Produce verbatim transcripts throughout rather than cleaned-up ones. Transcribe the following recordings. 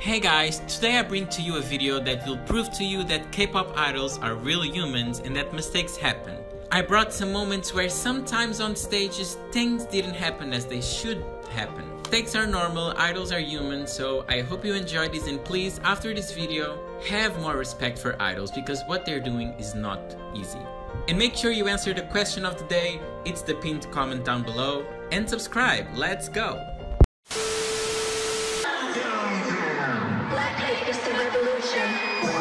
Hey guys, today I bring to you a video that will prove to you that K-pop idols are real humans and that mistakes happen. I brought some moments where sometimes on stages things didn't happen as they should happen. Mistakes are normal, idols are human, so I hope you enjoyed this, and please, after this video, have more respect for idols because what they're doing is not easy. And make sure you answer the question of the day, it's the pinned comment down below, and subscribe. Let's go! It's the revolution.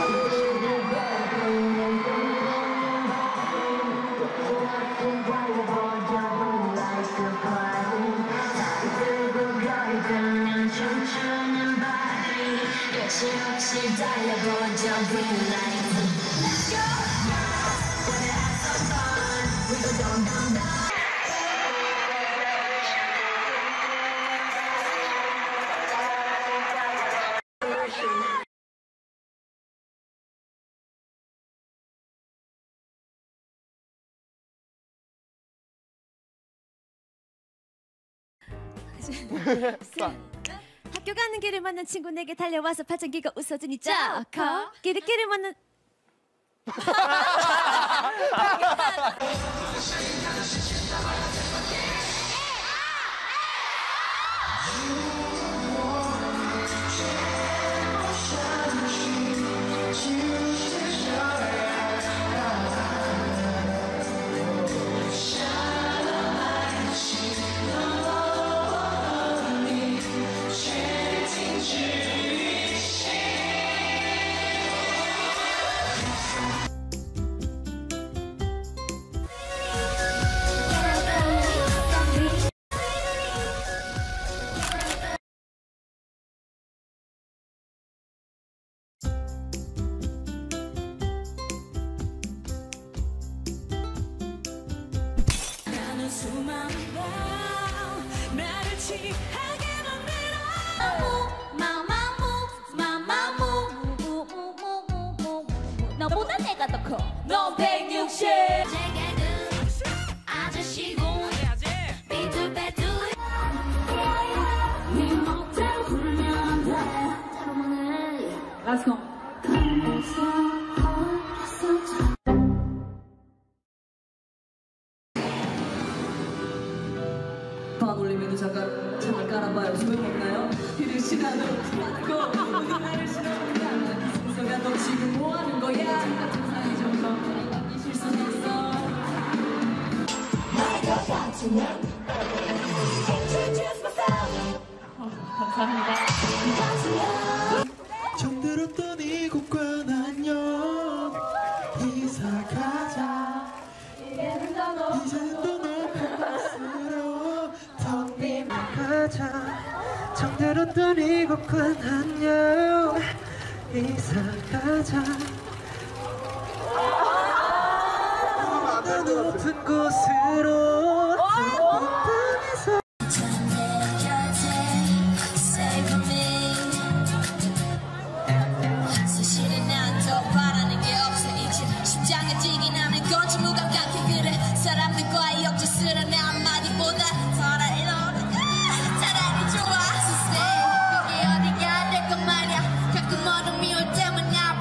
Let's go. Wanna have some fun? We go down, down, down. 학교 가는 길을 만난 친구 내게 달려와서 발전기가 웃어주니 쪼커 끼리끼리 만난 너보다 내가 더 커. 넌 백육십. 아저씨고 삐뚤빼뚤. 네 멋대로 부르면 돼. Let's go. 반 올리면 잠깐 잠깐 깔아봐요. 소용없나요? 이를 시간으로 받고 모든 나를 싫어한다. 승소가 너 지금 뭐하는 거야? 같은 사이 정도 이 실수했어. 말할 것 같으면 Introduce myself. 감사합니다. 정들었던 이곳과 안녕. 이사 가자. 이제는 더 높은 곳으로 텅 빈 가자. 정들었던 이곳과 안녕. 이사 가자. 더 높은 곳으로 텅 빈 땅에서. 사실은 난 더 바라는 게 없어. 이제 심장에 뛰긴 하는 건지 무감각해. 그래 사람들과의 역지스러운 내 한마디보다 차라리 너는 차라리 좋아. So stay 그게 어디가 될 건 말야. 가끔 어둠이 올 때만 나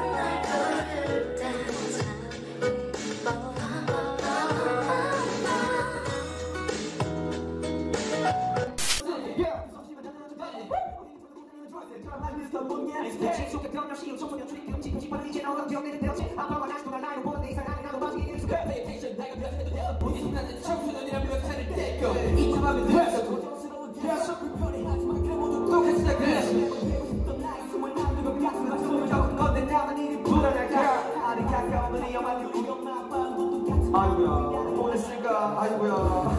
아이고야, 보냈으니까 아이고야.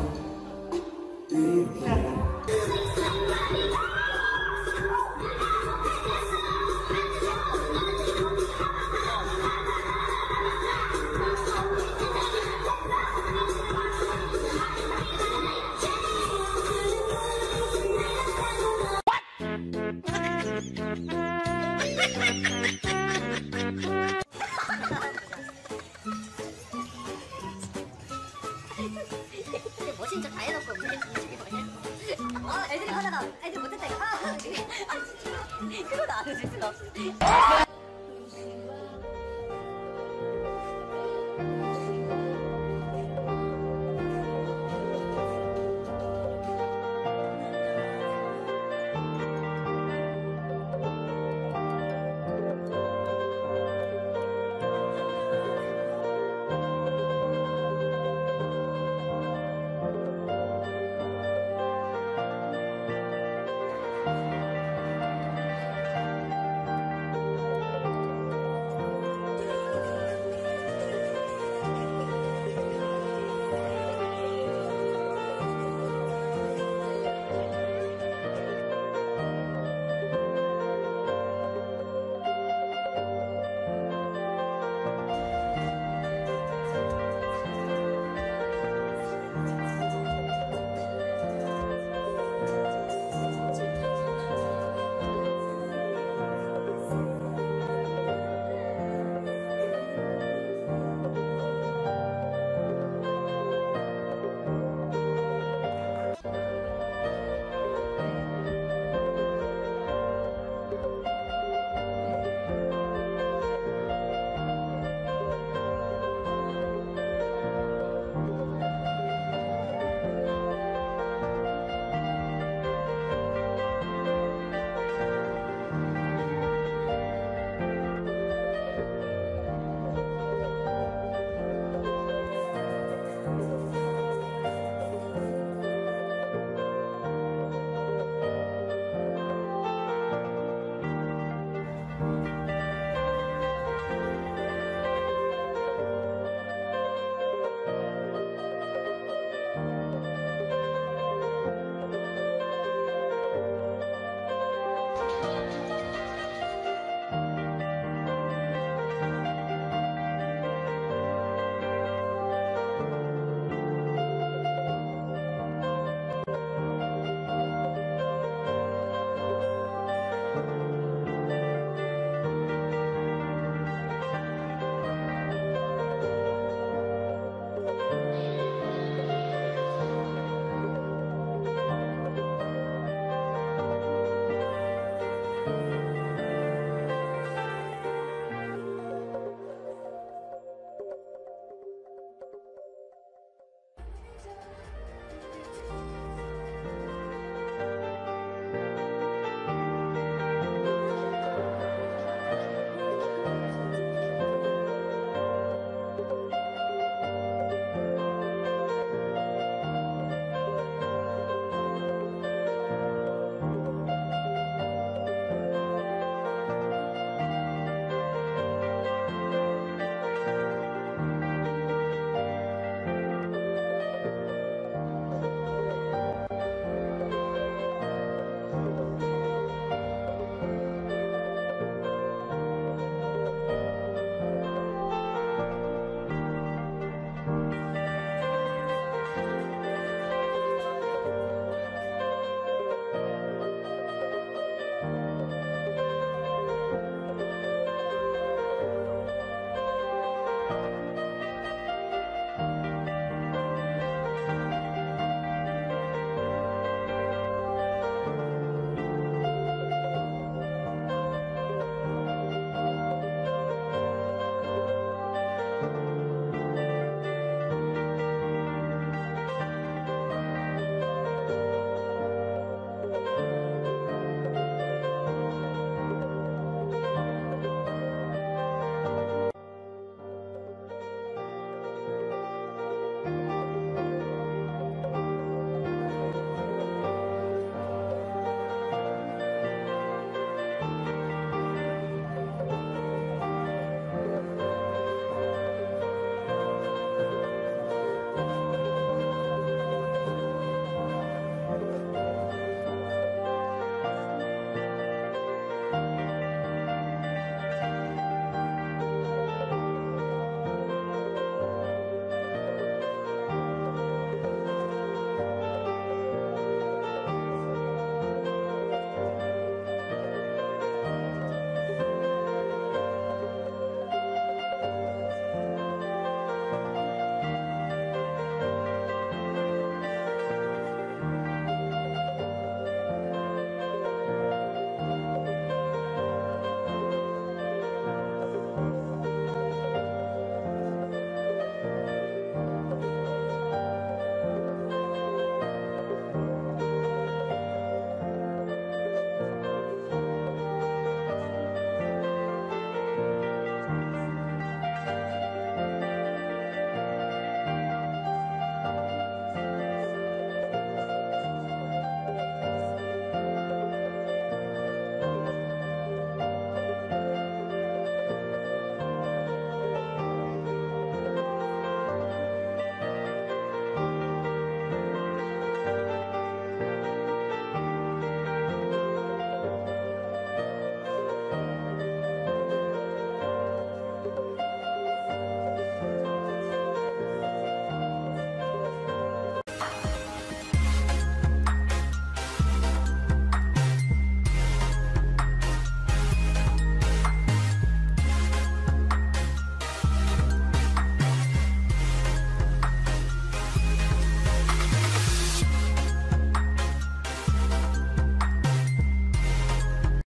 멋진 척 다 해놓고 그게 진짜 뭐냐? 어, 애들이 하다가 애들 못했다 이거. 아, 아, 진짜. 그건 안 해줄 수가 없어.